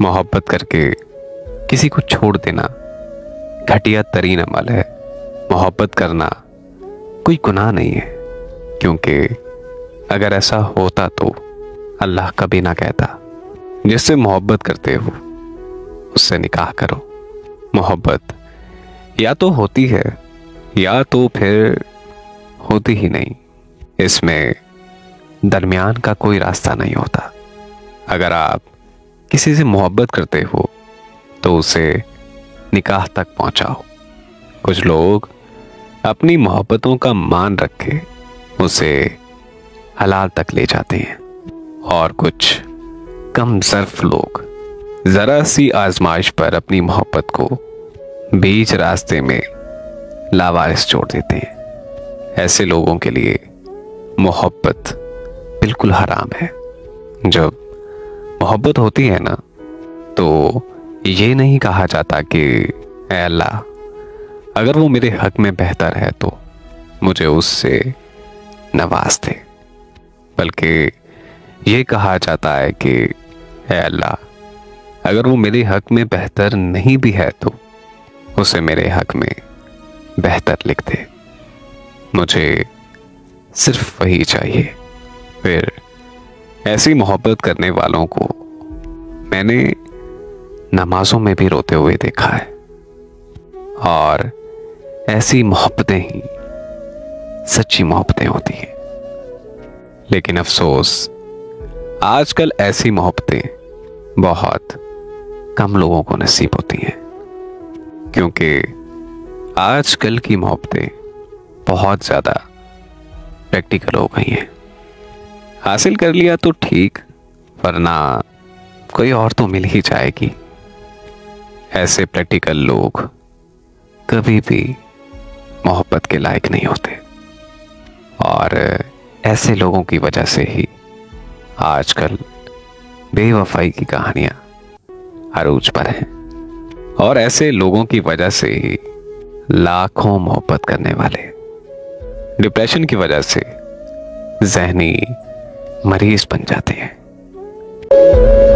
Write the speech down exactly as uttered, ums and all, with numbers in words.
मोहब्बत करके किसी को छोड़ देना घटिया तरीन अमल है। मोहब्बत करना कोई गुनाह नहीं है, क्योंकि अगर ऐसा होता तो अल्लाह कभी ना कहता जिससे मोहब्बत करते हो उससे निकाह करो। मोहब्बत या तो होती है या तो फिर होती ही नहीं, इसमें दरमियान का कोई रास्ता नहीं होता। अगर आप किसी से मोहब्बत करते हो तो उसे निकाह तक पहुंचाओ। कुछ लोग अपनी मोहब्बतों का मान रखे उसे हलाल तक ले जाते हैं, और कुछ कम ज़र्फ लोग जरा सी आजमाइश पर अपनी मोहब्बत को बीच रास्ते में लावारिस छोड़ देते हैं। ऐसे लोगों के लिए मोहब्बत बिल्कुल हराम है। जब मोहब्बत होती है ना, तो ये नहीं कहा जाता कि ऐ अल्लाह, अगर वो मेरे हक में बेहतर है तो मुझे उससे नवाज दे, बल्कि ये कहा जाता है कि ऐ अल्लाह, अगर वो मेरे हक में बेहतर नहीं भी है तो उसे मेरे हक में बेहतर लिख दे। मुझे सिर्फ वही चाहिए। फिर ऐसी मोहब्बत करने वालों को मैंने नमाजों में भी रोते हुए देखा है, और ऐसी मोहब्बतें ही सच्ची मोहब्बतें होती हैं। लेकिन अफसोस, आजकल ऐसी मोहब्बतें बहुत कम लोगों को नसीब होती हैं, क्योंकि आजकल की मोहब्बतें बहुत ज़्यादा प्रैक्टिकल हो गई हैं। हासिल कर लिया तो ठीक, वरना कोई और तो मिल ही जाएगी। ऐसे प्रैक्टिकल लोग कभी भी मोहब्बत के लायक नहीं होते, और ऐसे लोगों की वजह से ही आजकल बेवफाई की कहानियां अरूज पर हैं, और ऐसे लोगों की वजह से ही लाखों मोहब्बत करने वाले डिप्रेशन की वजह से ज़हनी मरीज बन जाते हैं।